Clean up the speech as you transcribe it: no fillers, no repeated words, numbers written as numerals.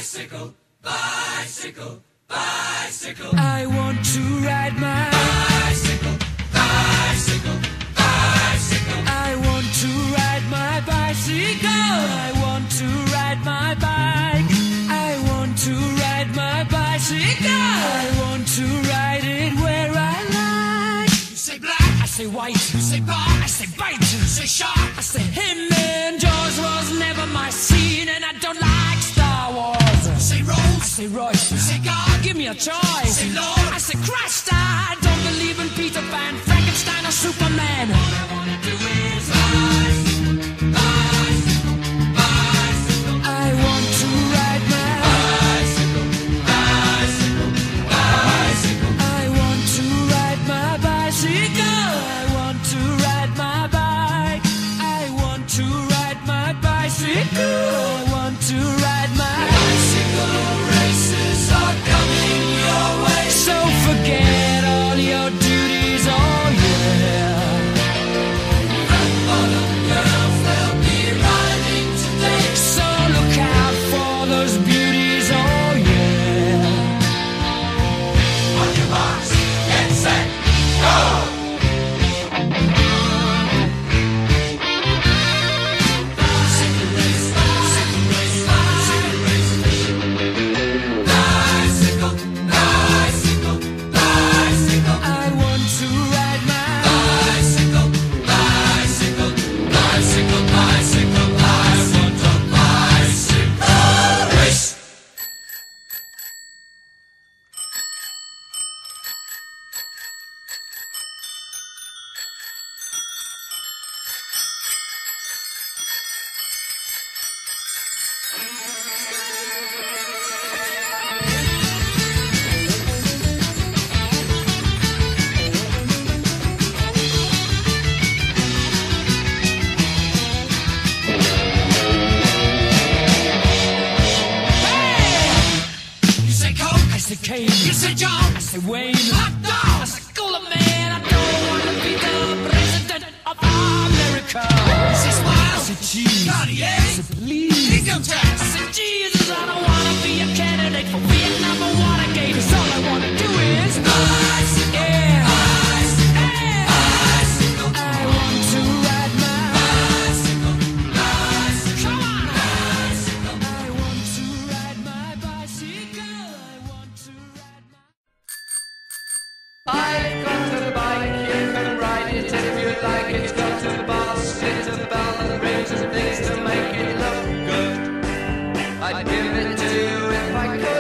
Bicycle, bicycle, bicycle. I want to ride my bicycle, bicycle, bicycle. I want to ride my bicycle. I want to ride my bike. I want to ride my bicycle. I want to ride it where I like. You say black, I say white. you say bar, I say bite. you say shark. I say him and Jaws was never my scene, and I don't like Star Wars. You say I Rose, say Royce. you say God, Give me a choice. say Lord. I say Christ. I don't believe in Peter Pan, Frankenstein, or Superman. All I wanna do is bicycle, bicycle, bicycle. I want to ride my Bicycle, bicycle, bicycle. I want to ride my bicycle. I want to ride my bike. I want to ride my bicycle. I want to ride my Bicycle races are coming your way. So forget all your duties, oh yeah. All the girls, they'll be riding today. So look out for those beauties, oh yeah. On your marks, get set, go! Bicycle race, bicycle race, bicycle race. Bicycle, bicycle, bicycle. I want to ride my Bicycle, bicycle, bicycle, bicycle. I want a bicycle race. You say Coke, I say Kane. you say John, I say Wayne. hot dog. I say cooler man. I don't want to be the president of America. You say I Smile, say cheese. Cartier, I say please. income I tax. said, Jesus, I don't wanna be a candidate for Vietnam or Watergate. 'Cause all I wanna do is Bicycle, yeah. bicycle, Yeah. bicycle, I want to ride my bicycle, bicycle. Come on. Bicycle. I want to ride my bicycle. I want to ride my I've got a bike, you can ride it if you like. It's got a basket, a bell and rings and things to make it look good. I'd give it to you if I could.